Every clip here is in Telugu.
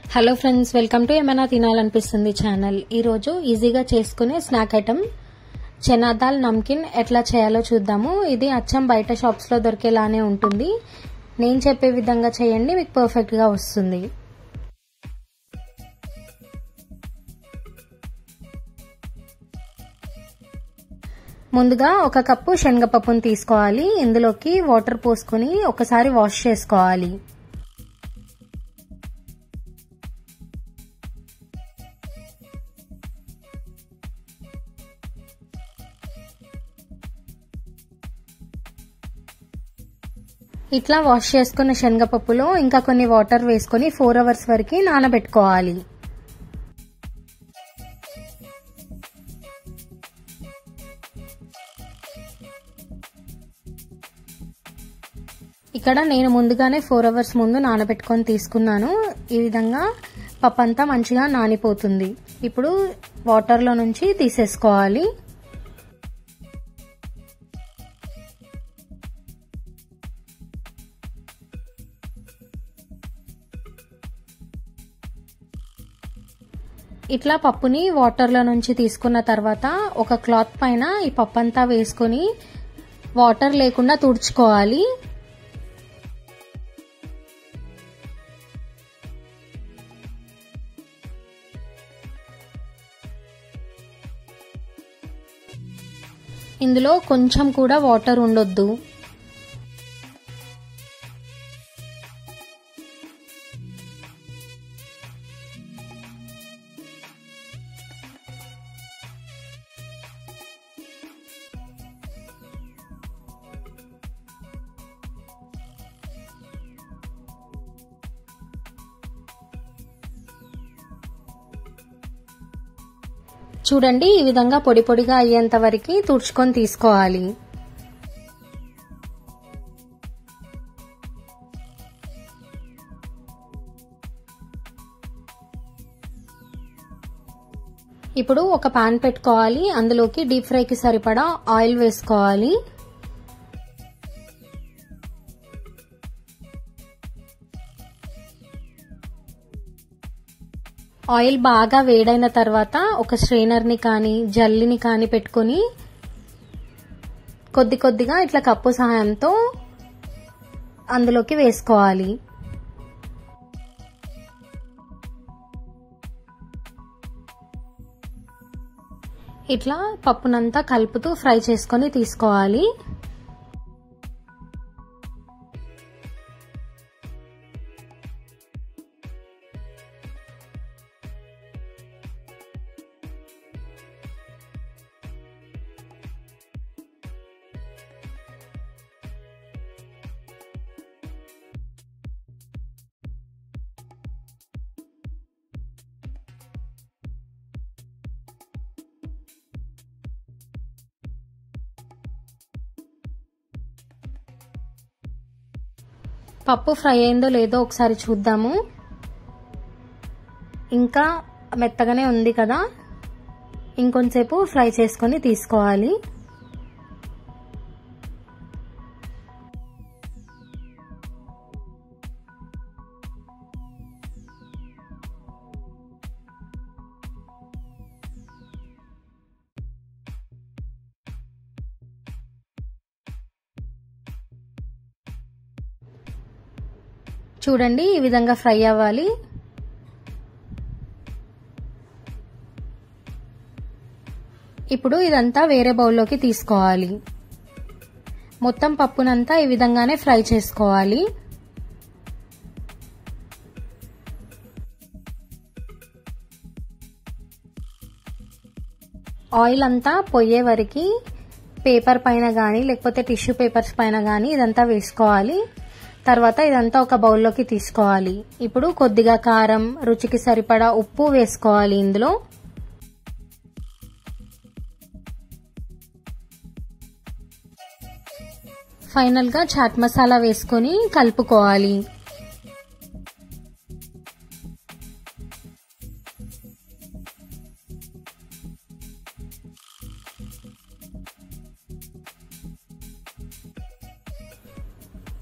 హలో ఫ్రెండ్స్, వెల్కమ్ టు ఏమైనా తినాలనిపిస్తుంది ఛానల్. ఈరోజు ఈజీగా చేసుకునే స్నాక్ ఐటమ్ చనా దాల్ నమ్కిన్ ఎట్లా చేయాలో చూద్దాము. ఇది అచ్చం బయట షాప్స్లో దొరికేలానే ఉంటుంది. నేను చెప్పే విధంగా చేయండి, మీకు పర్ఫెక్ట్గా వస్తుంది. ముందుగా ఒక కప్పు శనగపప్పును తీసుకోవాలి. ఇందులోకి వాటర్ పోసుకొని ఒకసారి వాష్ చేసుకోవాలి. ఇట్లా వాష్ చేసుకున్న శనగపప్పులో ఇంకా కొన్ని వాటర్ వేసుకొని 4 అవర్స్ వరకు నానబెట్టుకోవాలి. ఇక్కడ నేను ముందుగానే 4 అవర్స్ ముందు నానబెట్టుకొని తీసుకున్నాను. ఈ విధంగా పప్పు అంతా మంచిగా నానిపోతుంది. ఇప్పుడు వాటర్లో నుంచి తీసేసుకోవాలి. ఇట్లా పప్పుని వాటర్లో నుంచి తీసుకున్న తర్వాత ఒక క్లాత్ పైన ఈ పప్పు అంతా వేసుకొని వాటర్ లేకుండా తుడుచుకోవాలి. ఇందులో కొంచెం కూడా వాటర్ ఉండొద్దు. చూడండి, ఈ విధంగా పొడి పొడిగా అయ్యేంత వరకు తుడుచుకొని తీసుకోవాలి. ఇప్పుడు ఒక పాన్ పెట్టుకోవాలి. అందులోకి డీప్ ఫ్రైకి సరిపడా ఆయిల్ వేసుకోవాలి. ఆయిల్ బాగా వేడైన తర్వాత ఒక స్ట్రైనర్ని కానీ జల్లిని కానీ పెట్టుకొని కొద్ది కొద్దిగా ఇట్లా కప్పు సహాయంతో అందులోకి వేసుకోవాలి. ఇట్లా పప్పునంతా కలుపుతూ ఫ్రై చేసుకొని తీసుకోవాలి. పప్పు ఫ్రై అయిందో లేదో ఒకసారి చూద్దాము. ఇంకా మెత్తగానే ఉంది కదా, ఇంకొంచెంసేపు ఫ్రై చేసుకొని తీసుకోవాలి. చూడండి, ఈ విధంగా ఫ్రై అవ్వాలి. ఇప్పుడు ఇదంతా వేరే బౌల్లోకి తీసుకోవాలి. మొత్తం పప్పునంతా ఈ విధంగానే ఫ్రై చేసుకోవాలి. ఆయిల్ అంతా పోయే వరకు పేపర్ పైన కానీ లేకపోతే టిష్యూ పేపర్స్ పైన కానీ ఇదంతా వేసుకోవాలి. తర్వాత ఇదంతా ఒక బౌల్లోకి తీసుకోవాలి. ఇప్పుడు కొద్దిగా కారం, రుచికి సరిపడా ఉప్పు వేసుకోవాలి. ఇందులో ఫైనల్ గా చాట్ మసాలా వేసుకొని కలుపుకోవాలి.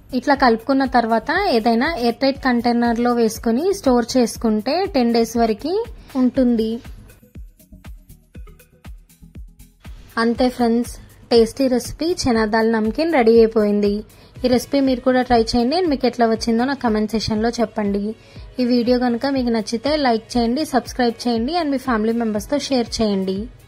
ఇట్లా కలుపుకున్న తర్వాత ఏదైనా ఎయిర్ టైట్ కంటైనర్లో వేసుకుని స్టోర్ చేసుకుంటే 10 days వరకు ఉంటుంది. అంతే friends, tasty recipe chana dal namkeen ready అయిపోయింది. ఈ రెసిపీ మీరు కూడా ట్రై చేయండి. మీకు ఎట్లా వచ్చిందో నాకు కమెంట్ సెక్షన్లో చెప్పండి. ఈ వీడియో కనుక మీకు నచ్చితే లైక్ చేయండి, సబ్స్క్రైబ్ చేయండి అండ్ మీ ఫ్యామిలీ మెంబర్స్తో షేర్ చేయండి.